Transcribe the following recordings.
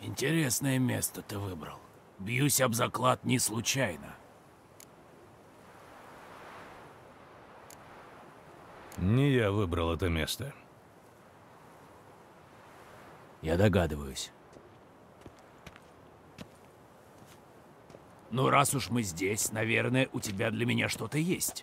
Интересное место ты выбрал. Бьюсь об заклад не случайно. Не я выбрал это место. Я догадываюсь. Ну, раз уж мы здесь, наверное, у тебя для меня что-то есть.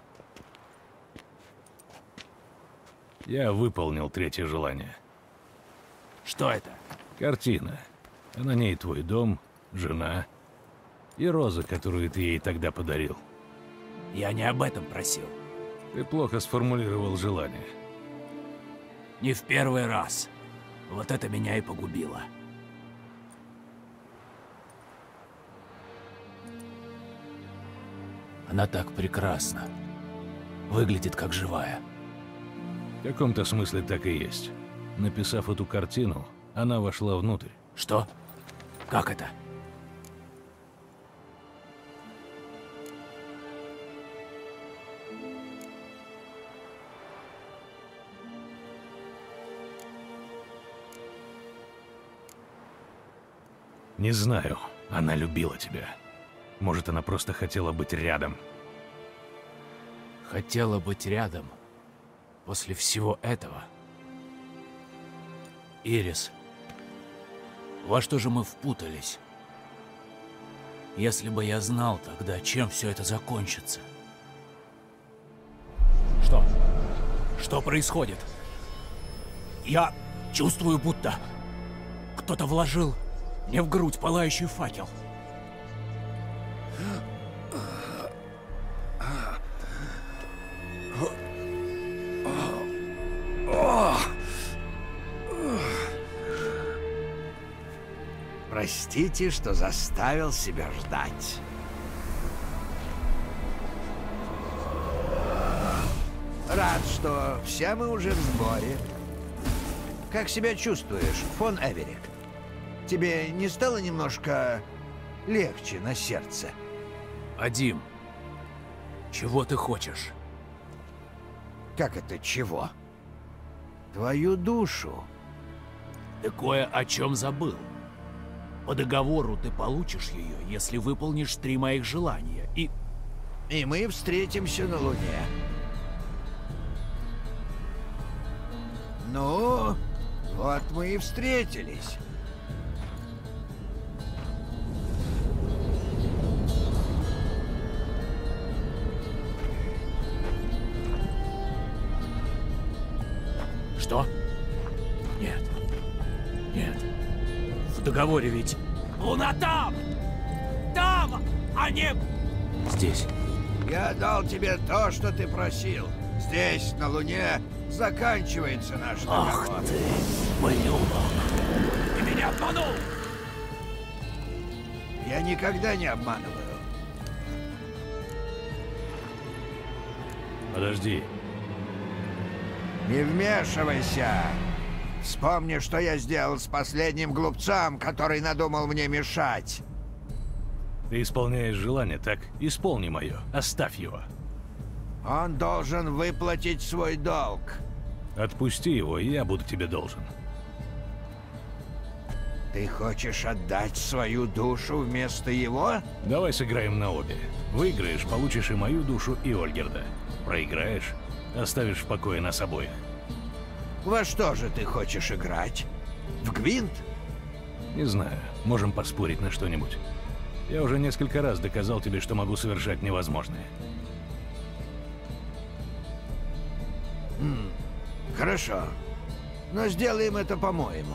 Я выполнил третье желание. Что это? Картина. А на ней твой дом, жена и роза, которую ты ей тогда подарил. Я не об этом просил. Ты плохо сформулировал желание. Не в первый раз. Вот это меня и погубило. Она так прекрасна. Выглядит как живая. В каком-то смысле так и есть. Написав эту картину, она вошла внутрь. Что? Как это? Не знаю, она любила тебя. Может, она просто хотела быть рядом. Хотела быть рядом. После всего этого. Ирис, во что же мы впутались? Если бы я знал тогда, чем все это закончится. Что? Что происходит? Я чувствую, будто кто-то вложил мне в грудь пылающий факел. Простите, что заставил себя ждать. Рад, что все мы уже в сборе. Как себя чувствуешь, фон Эверик? Тебе не стало немножко легче на сердце? Адим, чего ты хочешь? Как это чего? Твою душу. Ты кое о чем забыл. По договору ты получишь ее, если выполнишь 3 моих желания, и мы встретимся на Луне. Ну, вот мы и встретились. Что? Нет. Нет. В договоре ведь... Луна там! Там! А не... Здесь. Я дал тебе то, что ты просил. Здесь, на Луне, заканчивается наш договор. Ах ты, блюдок! Ты меня обманул! Я никогда не обманываю. Подожди. Не вмешивайся! Вспомни, что я сделал с последним глупцом, который надумал мне мешать. Ты исполняешь желание, так? Исполни мое. Оставь его. Он должен выплатить свой долг. Отпусти его, и я буду тебе должен. Ты хочешь отдать свою душу вместо его? Давай сыграем на обе. Выиграешь, получишь и мою душу, и Ольгерда. Проиграешь, оставишь в покое нас обоих. Во что же ты хочешь играть? В гвинт? Не знаю, можем поспорить на что-нибудь. Я уже несколько раз доказал тебе, что могу совершать невозможное. Хорошо. Но сделаем это по-моему.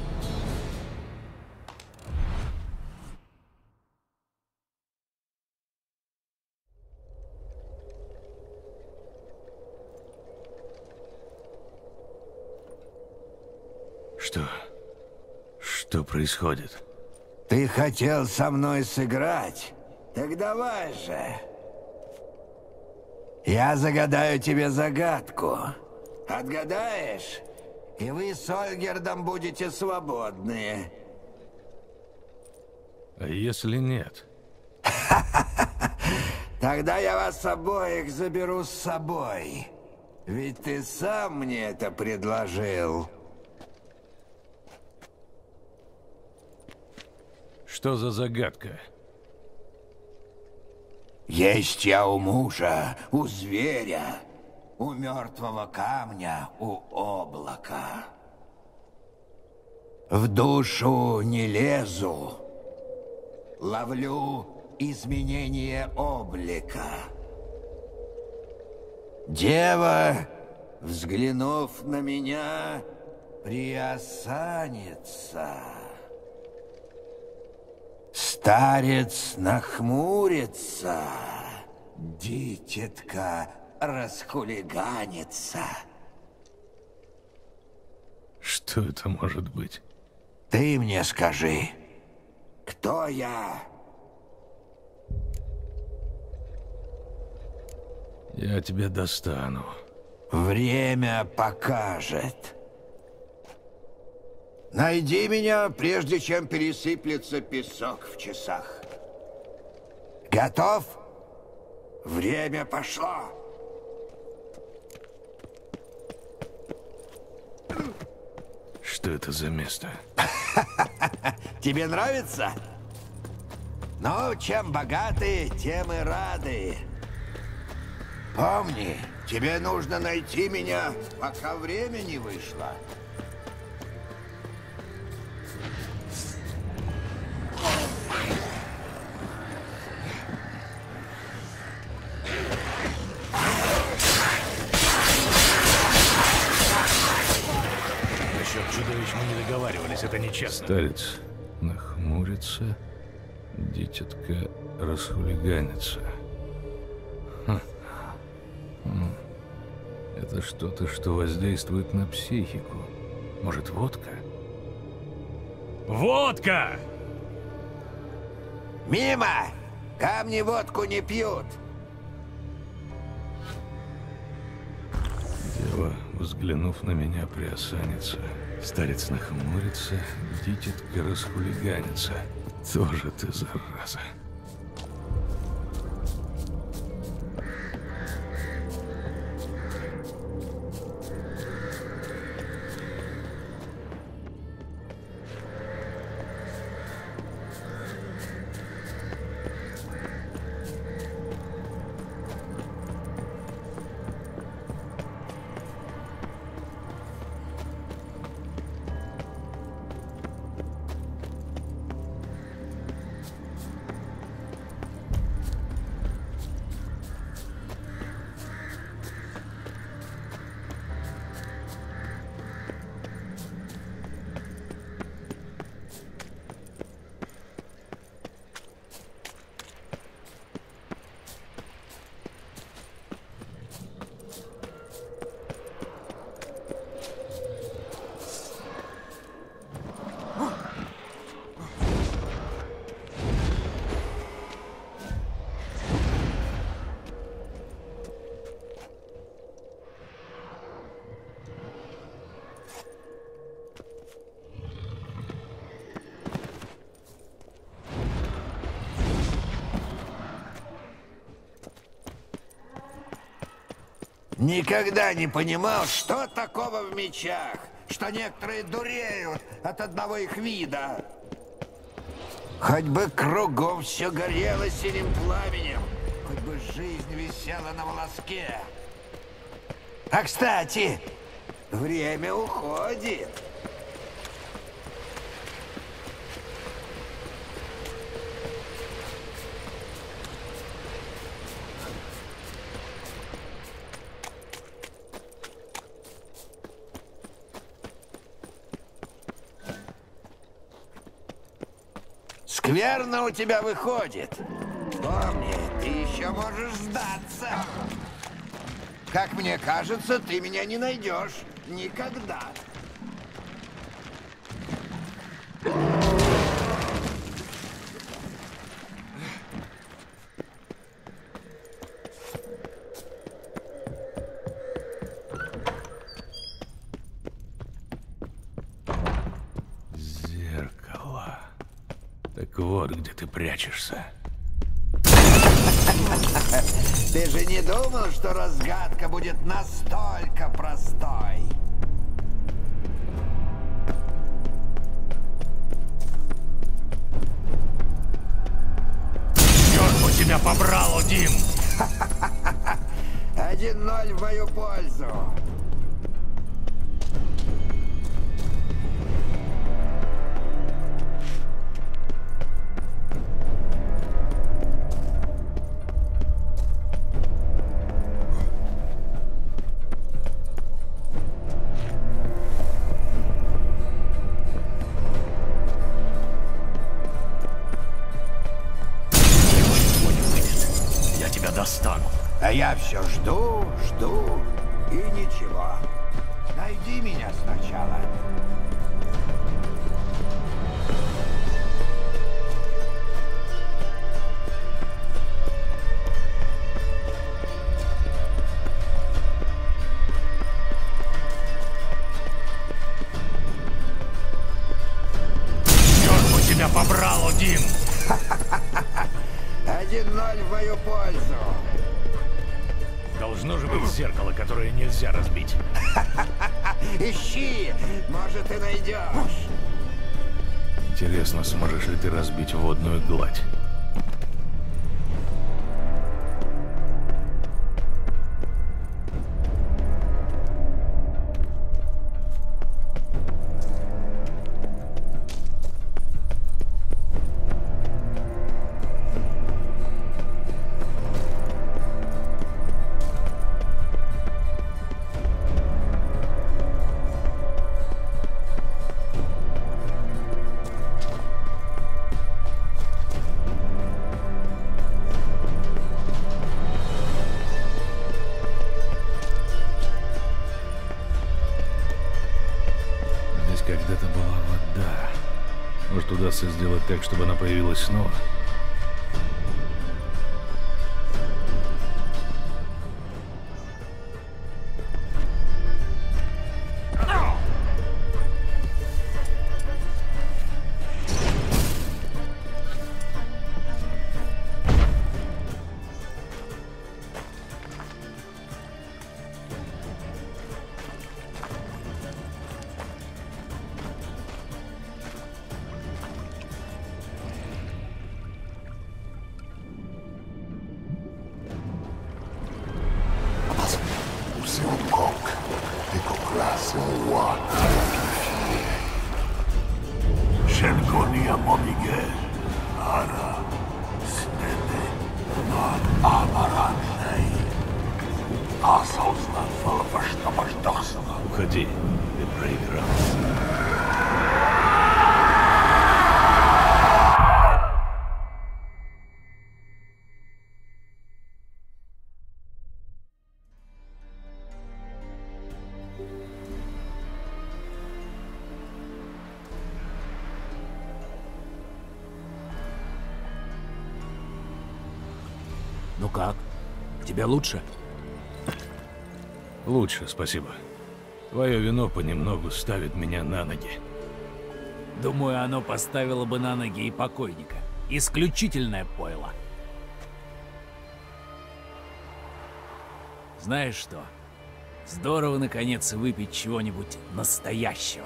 Что происходит? Ты хотел со мной сыграть? Так давай же. Я загадаю тебе загадку. Отгадаешь, и вы с Ольгердом будете свободны. А если нет? Тогда я вас обоих заберу с собой. Ведь ты сам мне это предложил. Что за загадка? Есть я у мужа, у зверя, у мертвого камня, у облака. В душу не лезу, ловлю изменение облика. Дева, взглянув на меня, приосанится. Старец нахмурится, дитятка расхулиганится. Что это может быть? Ты мне скажи, кто я? Я тебя достану. Время покажет. Найди меня, прежде чем пересыплется песок в часах. Готов? Время пошло. Что это за место? Тебе нравится? Ну, чем богаты, тем и рады. Помни, тебе нужно найти меня, пока время не вышло. Насчет чудовищ мы не договаривались, это нечестно. Старец нахмурится, дитятка расхулиганится. Это что-то, что воздействует на психику. Может, водка? Водка! Мимо! Камни водку не пьют. Дева, взглянув на меня, приосанится. Старец нахмурится, дитятка расхулиганится. Тоже ты, зараза. Никогда не понимал, что такого в мечах, что некоторые дуреют от одного их вида. Хоть бы кругом все горело синим пламенем, хоть бы жизнь висела на волоске. А, кстати, время уходит. Скверно у тебя выходит. Помни, ты еще можешь сдаться. Как мне кажется, ты меня не найдешь. Никогда. Зеркало. Так вот, где ты прячешься. Ты же не думал, что разгадка будет настолько простой? тебя побрал, Дим! 1-0 в мою пользу. Достану. А я все жду и ничего. Найди меня сначала. Черт бы тебя побрал, Дим! 1-0 в мою пользу. Должно же быть зеркало, которое нельзя разбить. Ищи, может, и найдешь. Интересно, сможешь ли ты разбить водную гладь? Когда-то была вода. Может, удастся сделать так, чтобы она появилась снова? Уходи, ты проиграл. Ну как? Тебе лучше? Лучше, спасибо. Твое вино понемногу ставит меня на ноги. Думаю, оно поставило бы на ноги и покойника. Исключительное пойло. Знаешь что? Здорово, наконец, выпить чего-нибудь настоящего.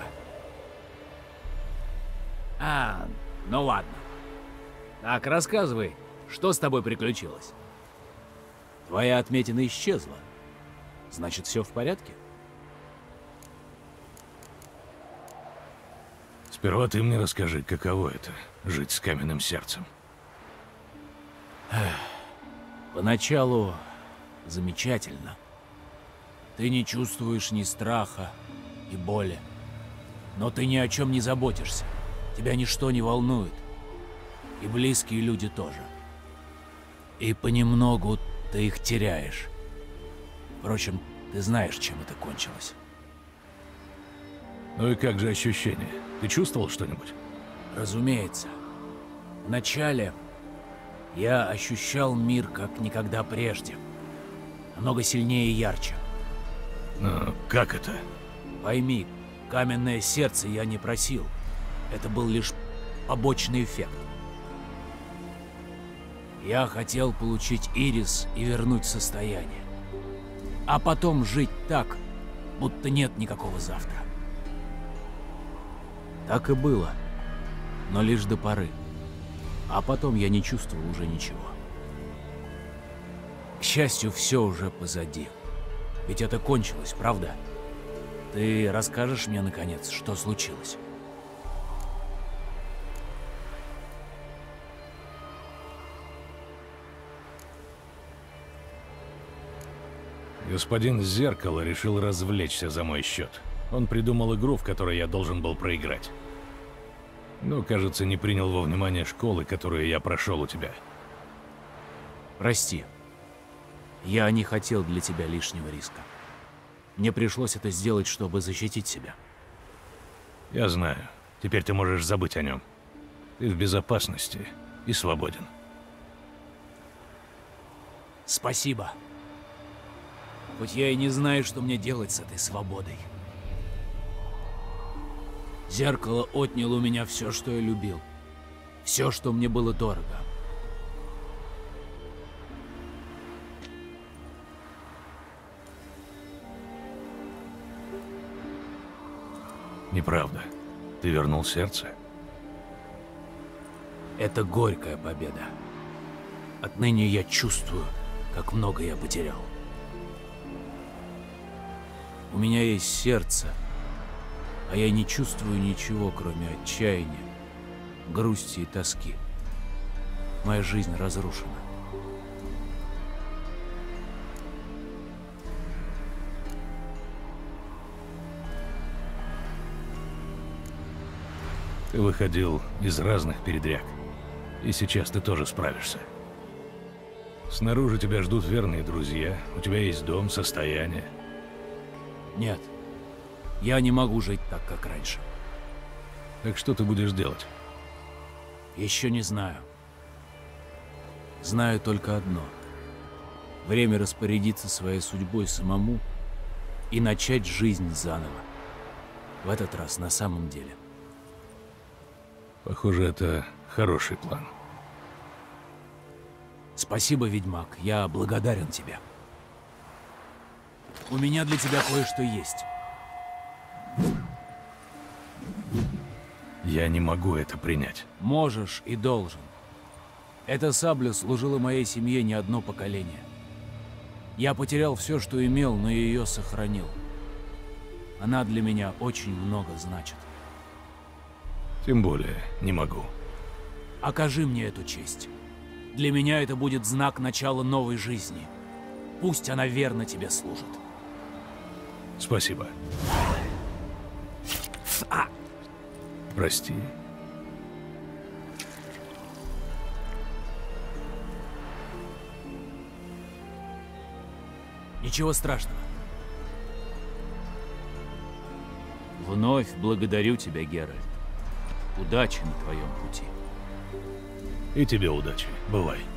Ну ладно. Так, рассказывай, что с тобой приключилось? Твоя отметина исчезла. Значит, все в порядке? Сперва ты мне расскажи, каково это — жить с каменным сердцем. Поначалу замечательно. Ты не чувствуешь ни страха, ни боли. Но ты ни о чем не заботишься. Тебя ничто не волнует. И близкие люди тоже. И понемногу ты их теряешь. Впрочем, ты знаешь, чем это кончилось. Ну и как же ощущения? Ты чувствовал что-нибудь? Разумеется. Вначале я ощущал мир как никогда прежде. Намного сильнее и ярче. Но как это? Пойми, каменное сердце я не просил. Это был лишь побочный эффект. Я хотел получить ирис и вернуть состояние. А потом жить так, будто нет никакого завтра. Так и было, но лишь до поры. А потом я не чувствовал уже ничего. счастью, все уже позади. Ведь это кончилось, правда? Ты расскажешь мне, наконец, что случилось? Господин Зеркало решил развлечься за мой счет. Он придумал игру, в которой я должен был проиграть. Но, кажется, не принял во внимание школы, которую я прошел у тебя. Прости. Я не хотел для тебя лишнего риска. Мне пришлось это сделать, чтобы защитить себя. Я знаю. Теперь ты можешь забыть о нем. Ты в безопасности и свободен. Спасибо. Хоть я и не знаю, что мне делать с этой свободой. Зеркало отняло у меня все, что я любил. Все, что мне было дорого. Неправда. Ты вернул сердце. Это горькая победа. Отныне я чувствую, как много я потерял. У меня есть сердце, а я не чувствую ничего, кроме отчаяния, грусти и тоски. Моя жизнь разрушена. Ты выходил из разных передряг. И сейчас ты тоже справишься. Снаружи тебя ждут верные друзья. У тебя есть дом, состояние. Нет, я не могу жить так, как раньше. Так что ты будешь делать? Еще не знаю. Знаю только одно. Время распорядиться своей судьбой самому и начать жизнь заново. В этот раз на самом деле. Похоже, это хороший план. Спасибо, ведьмак. Я благодарен тебе. У меня для тебя кое-что есть. Я не могу это принять. Можешь и должен. Эта сабля служила моей семье не одно поколение. Я потерял все, что имел, но ее сохранил. Она для меня очень много значит. Тем более, не могу. Окажи мне эту честь. Для меня это будет знак начала новой жизни. Пусть она верно тебе служит. Спасибо. Прости. Ничего страшного. Вновь благодарю тебя, Геральт. Удачи на твоем пути. И тебе удачи. Бывай.